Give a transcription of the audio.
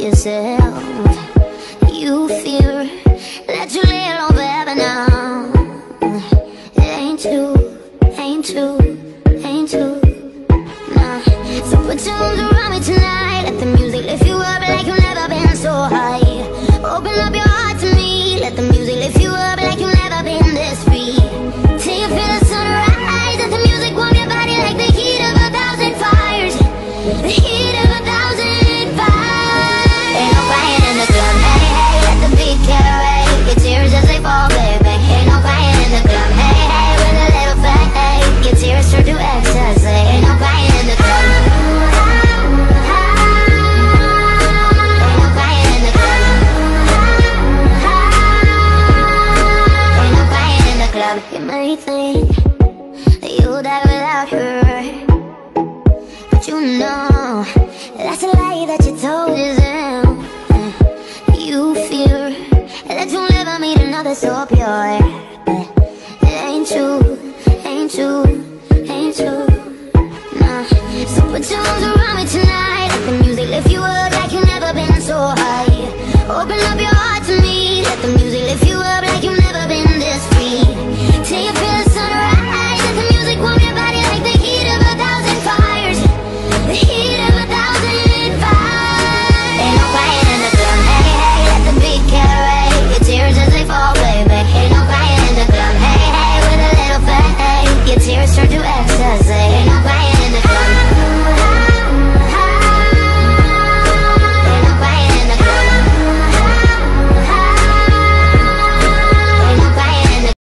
yourself. You fear that you lay alone forever now. It ain't true, ain't true, ain't true. Nah. So put your arms around me tonight. Let the music lift you up like you've never been so high. Open up your heart to me. Let the music lift you up like you've never been this free. Till you feel the sunrise. Let the music warm your body like the heat of 1,000 fires. The heat of 1,000 fires. Ain't no crying in the club, hey, hey. Let the beat carry your tears as they fall, baby. Ain't no crying in the club, hey, hey. With a little fat, hey. Your tears turn to ecstasy. Ain't no crying in the club. Ain't no crying in the club. Ain't no crying in the club. You may think that you'll die without her, but you know that's a lie that you told yourself. You fear that you'll never meet another so pure.